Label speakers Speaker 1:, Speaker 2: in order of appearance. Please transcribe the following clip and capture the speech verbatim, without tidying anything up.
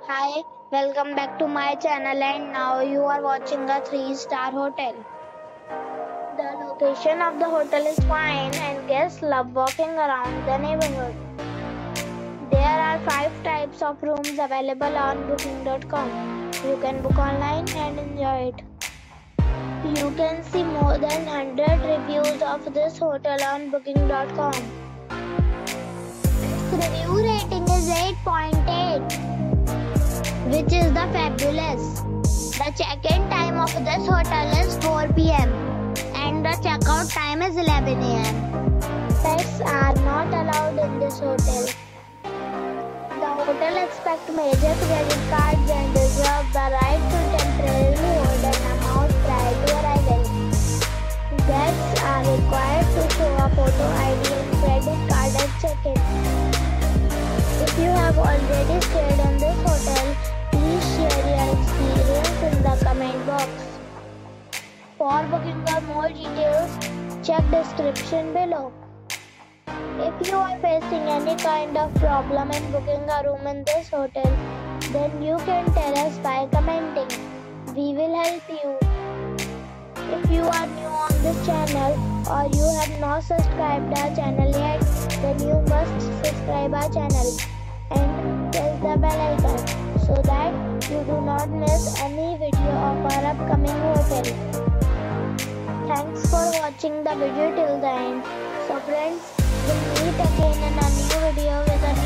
Speaker 1: Hi, welcome back to my channel and now you are watching a three star hotel. The location of the hotel is fine and guests love walking around the neighborhood. There are five types of rooms available on booking dot com. You can book online and enjoy it. You can see more than one hundred reviews of this hotel on booking dot com. Its review rating is eight point eight. Which is the fabulous. The check-in time of this hotel is four p m and the checkout time is eleven a m Pets are not allowed in this hotel. The hotel expects major credit cards and reserves the right to temporarily hold an amount prior to arrival. Guests are required to show a photo I D and credit card at check-in. If you have already stayed in this hotel, please share your experience in the comment box. For booking or more details, check description below. If you are facing any kind of problem in booking a room in this hotel, then you can tell us by commenting. We will help you. If you are new on this channel or you have not subscribed our channel yet, then you must subscribe our channel and press the bell icon so that you do not miss any video of our upcoming hotel. Thanks for watching the video till the end. So friends, we'll meet again in a new video with a